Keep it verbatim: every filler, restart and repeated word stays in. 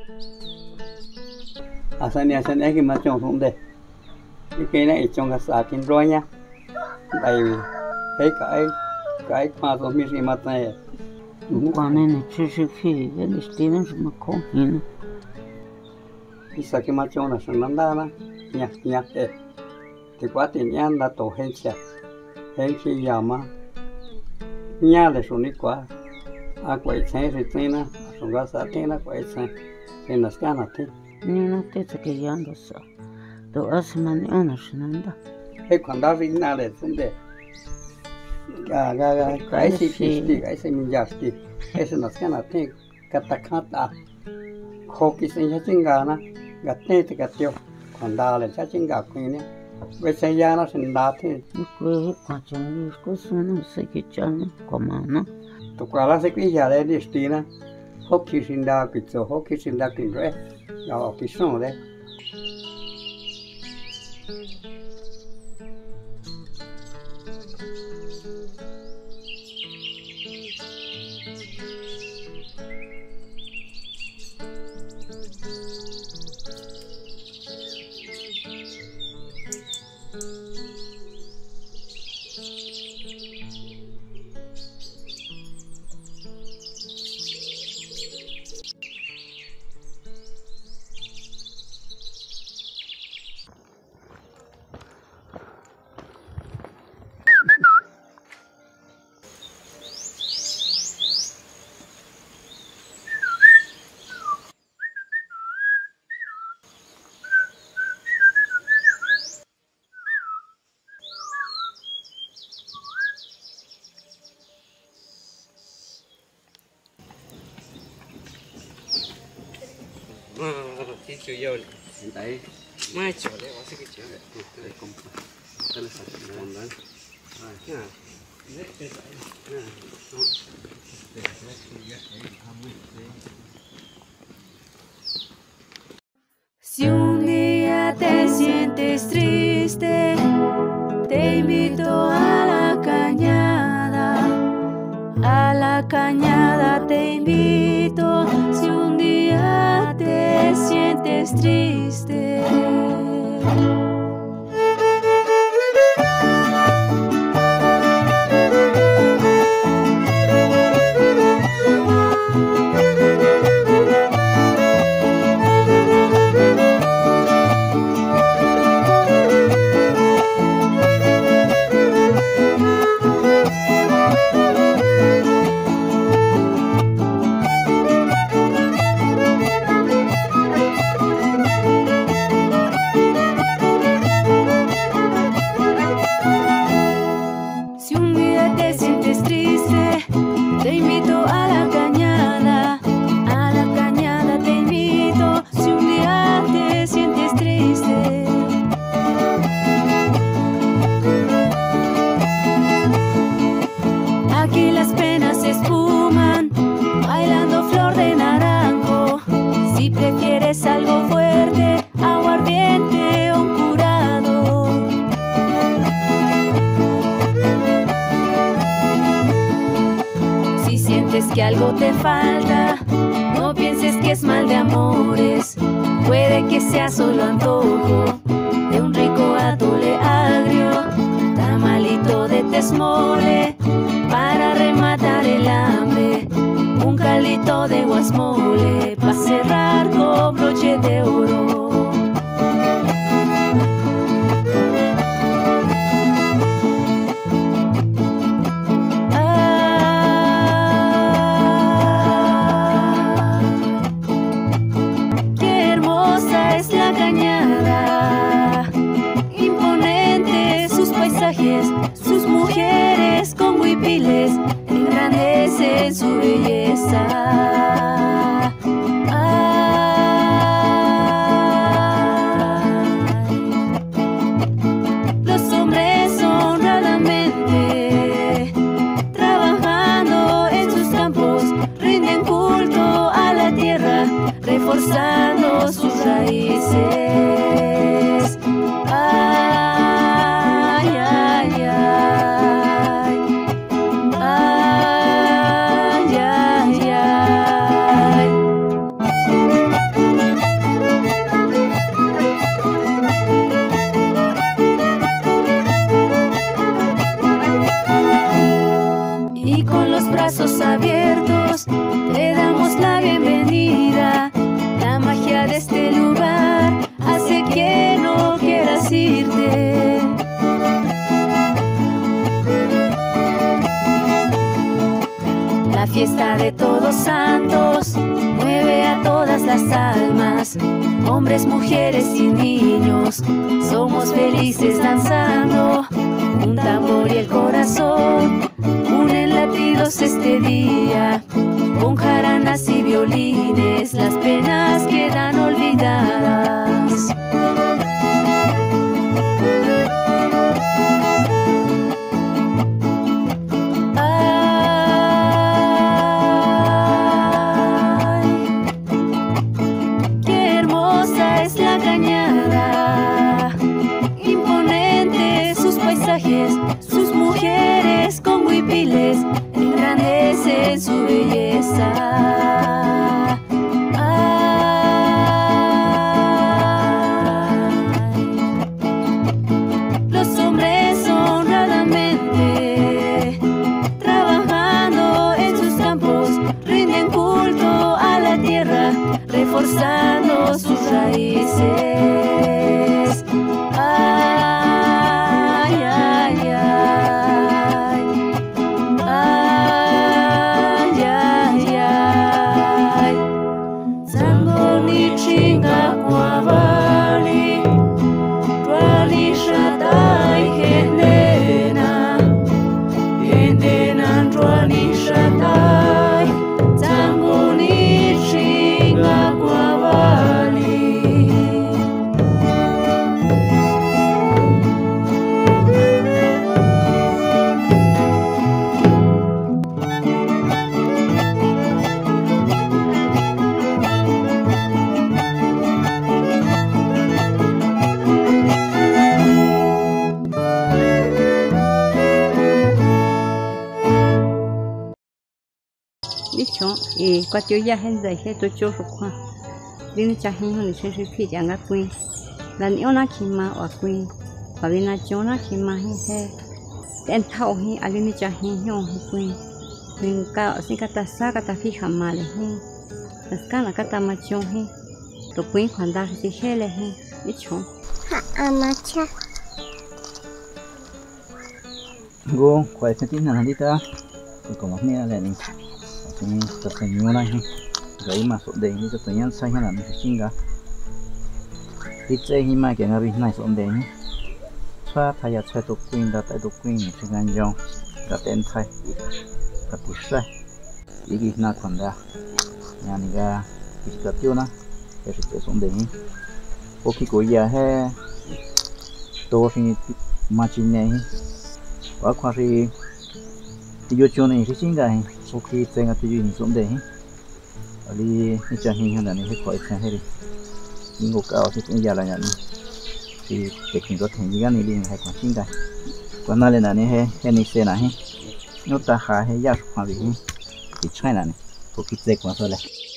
Asan ya san eki machong sunde. Iki na ichong ka sa akin ronya. Tại vì thấy cái cái mà tôi biết gì mà này quan này chỉ是去个你这人什么空心 isa cái mà chồng là sang năm đó na nhạc nhạc thế thì quá tiền nhà đã tổ hết chả hết khi giờ mà nhà là số này quá à quậy xe thì thế na số cái sao thế na quậy xe thế là cái nào thế ni no te te que ya ando sa to as man ona shnanda hay còn đó thì nào để xuống để cái cái cái gì cái cái gì mình giải thì cái số nó cái nào thế cái ta khát à khó cái sinh ra chính gà na gà tê thì gà tiêu còn đa là chắc chính gà queen này với xây ra nó sinh đa thế ko ko chang ko suno se que chan ko ma no tụi qua là sẽ cái giờ đấy đi tí na khó khi sinh đa cái chỗ khó khi sinh đa cái rồi đó cái số đấy cái chiều yêu hiện tại mai chiều đấy có cái chiều đấy đây không cái là sạch rồi đấy nha Si un día te sientes triste, te invito a la cañada, a la cañada te invito. Si un día te sientes triste. Que algo te falta, no pienses que es mal de amores, puede que sea solo antojo de un rico atole agrio, tamalito de tesmole para rematar el hambre, un caldito de guasmole para cerrar con broche de oro. Sus mujeres con huipiles engrandecen su belleza. Ay, los hombres honradamente trabajando en sus campos rinden culto a la tierra, reforzando sus raíces. Ay, Ay, ay, ay. las almas, hombres, mujeres y niños, somos felices danzando, un tambor y el corazón unen latidos este día, con jaranas y violines las penas quedan olvidadas. Sus mujeres con huipiles engrandecen su belleza. Ay. Los hombres honradamente trabajando en sus campos rinden culto a la tierra, reforzando sus raíces. Ay. Dicho y cuatro ya gente de esto yo lo cual viene chajindo ni se se pide anga queen la ni ona kima o queen pa viene chona kima he ten thao hi ali ni chajindo hi queen queen ka si kata sa kata fija mal hi skana kata machon hi to queen cuando se hele hi dicho ha amacha go quay thế tí nào đi ta còn một mẹ này ini tersenyum lagi, gaya masuk deh ini sebetulnya saya nak mesti enggak. Itu hima yang ngari nice om deh ini. Cua thaya cua tu queen dah tak tu queen dengan jong, dah ten thai, dah pusai. Ini nak konda, yang ni ga kita tu na, kita tu om deh ini. Oke koya he, tu sini macam ni. Aku hari tiga jam ni sih enggak. Oke, saya nggak tujuh ini sombong deh. Ali ini cahaya yang ini kau itu hari ini gua kau sih ini jalannya ni. Si teknik itu tinggi kan ini hai kau sih dah. Kau nale nani he, ini saya nahi. Nota ha he ya suami ini. Di China ni, oke cek masalah.